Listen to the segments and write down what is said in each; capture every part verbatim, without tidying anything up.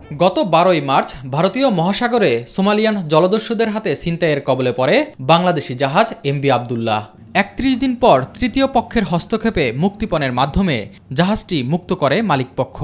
গত বারোই মার্চ ভারতীয় মহাসাগরে সোমালিয়ান জলদস্যুদের হাতে ছিনতাইয়ের কবলে পড়ে বাংলাদেশি জাহাজ এমভি আবদুল্লাহ। একত্রিশ দিন পর তৃতীয় পক্ষের হস্তক্ষেপে মুক্তিপণের মাধ্যমে জাহাজটি মুক্ত করে মালিকপক্ষ।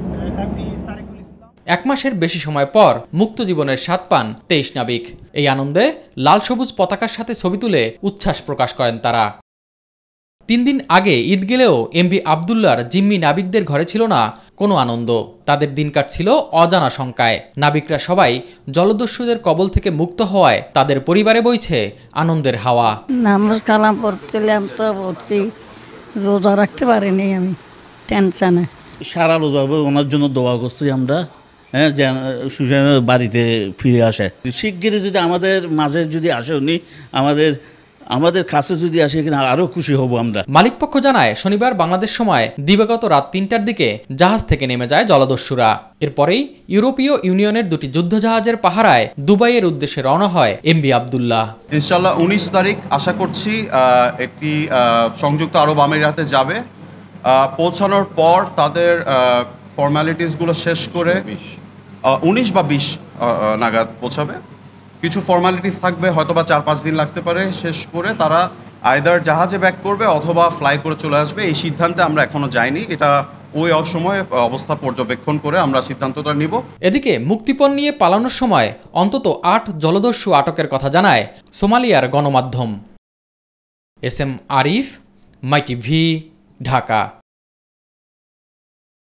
এক মাসের বেশি সময় পর মুক্ত জীবনের স্বাদ পান তেইশ নাবিক। এই আনন্দে লাল সবুজ পতাকার সাথে ছবি তুলে উচ্ছ্বাস প্রকাশ করেন তারা। তিন দিন আগে ঈদ গেলেও এমভি আবদুল্লাহর জিম্মি নাবিকদের ঘরে ছিল না কোনো আনন্দ। তাদের দিন কাটছিল অজানা শঙ্কায়। নাবিকরা সবাই জলদস্যুদের কবল থেকে মুক্ত হওয়ায় তাদের পরিবারে বইছে আনন্দের হাওয়া। নামাজ কালাম পড়ছিলাম তো পড়ছি, রোজা রাখতে পারিনি আমি টেনশনে। সারা রোজা ওনার জন্য দোয়া করছি আমরা, হ্যাঁ, যেন বাড়িতে ফিরে আসে। শিগগিরই যদি আমাদের মাঝে যদি আসে উনি, আমাদের আমাদের কাছে যদি আসে কিনা আরো খুশি হব আমরা। মালিকপক্ষ জানায় শনিবার বাংলাদেশ সময় দিবাগত রাত তিনটার দিকে জাহাজ থেকে নেমে যায় জলদস্যুরা। এরপরেই ইউরোপীয় ইউনিয়নের দুটি যুদ্ধজাহাজের পাহারায় দুবাইয়ের উদ্দেশ্যে রওনা হয় এমভি আবদুল্লাহ। ইনশাল্লাহ উনিশ তারিখ আশা করছি একটি সংযুক্ত আরব আমিরাতে যাবে। পৌঁছানোর পর তাদের ফর্মালিটিসগুলো শেষ করে উনিশ বা বিশ নাগাদ পৌঁছাবে। কিছু ফর্মালিটিস থাকবে, হয়তো বা চার পাঁচ দিন লাগতে পারে। শেষ করে তারা আইদার জাহাজে ব্যাক করবে অথবা ফ্লাই করে চলে আসবে। এই সিদ্ধান্তে আমরা এখনো যাইনি, এটা ওই সময় অবস্থা পর্যবেক্ষণ করে আমরা সিদ্ধান্তটা নিব। এদিকে মুক্তিপণ নিয়ে পালানোর সময় অন্তত আট জলদস্যু আটকের কথা জানায় সোমালিয়ার গণমাধ্যম। S M Arif, my TV, Dhaka.